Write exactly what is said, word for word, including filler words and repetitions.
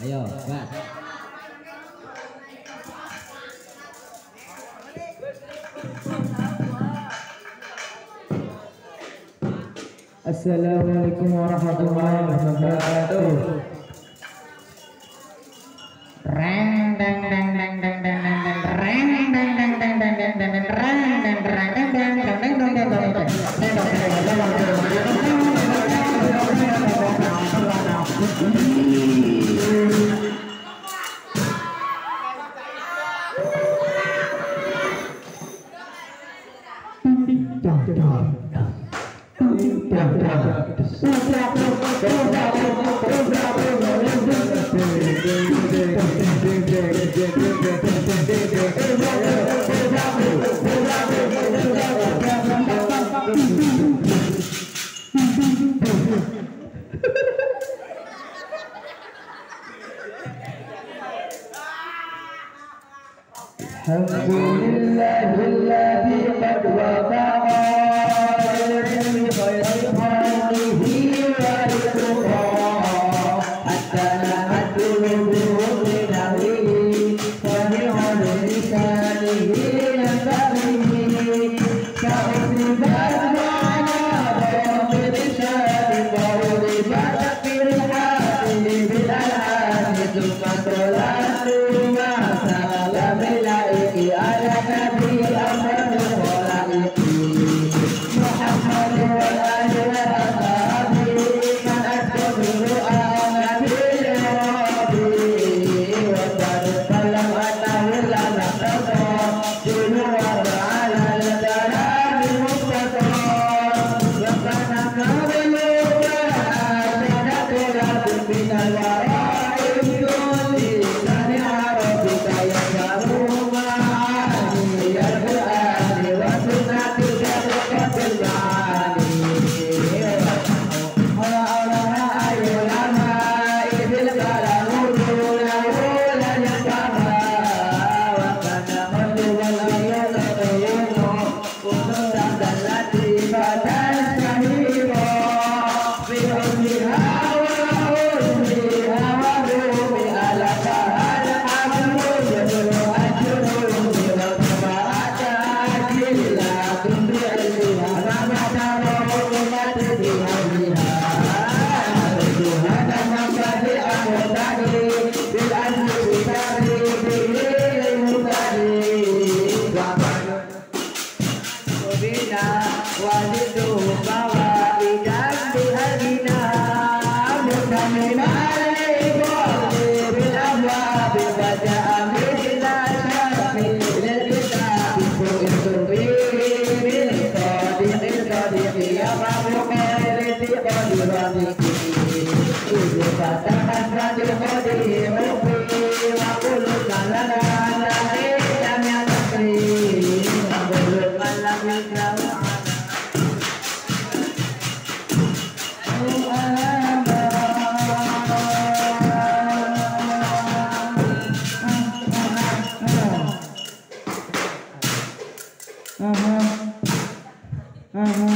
Ayo, gas. Assalamualaikum warahmatullahi wabarakatuh. Reng deng deng deng deng deng deng deng reng deng deng deng deng deng deng deng reng deng deng deng deng deng deng deng deng deng Alhamdulillahilladzi qad wada'a ilmi khairi khalqihi wa rizqa hatta na'adul bihi sami'un lisanihi yantahihi ka'usribat wa'ala bilisani qawli batakir hati bil'alani thumma salatu ma'asalam ilaiki ala nabi amr khalaiki Muhammad wa ali wa ashabi man aktabiru ala nabi rabbi wa salam anahu la naqsa dulu wa ala al-darami muqtasa wa kana qabilu wa asadatu lakum min al-wara'i kulli sani arabika ya jaruma ya al-Qur'ani wa sunnati jarqatil ma'ani ala ala ayyulama ibil kalamu dula wala yakama wa kana madu wal ayyuna qayyumu unuran dalati badan sahiro fi hujriha wa hujriha wa rumi ala kahal amru yadru ajru wa tabaraka akila tumbi ilmiha ramata rahmati bihadiha Tuhan mengabdi amudani bil ansi sitari bil mutani wa bina walidu bawa idan bihadina mutamina alaihi bil abwab baca amina syafi lil kitab ku'intubi bil qadiqil qadiqi ya babu khairiti qadirati ibu katakan qadir qadiri mufi wa kullu kalana lahi lam yakri wa kullu malam yakramu Uh-huh. Uh-huh.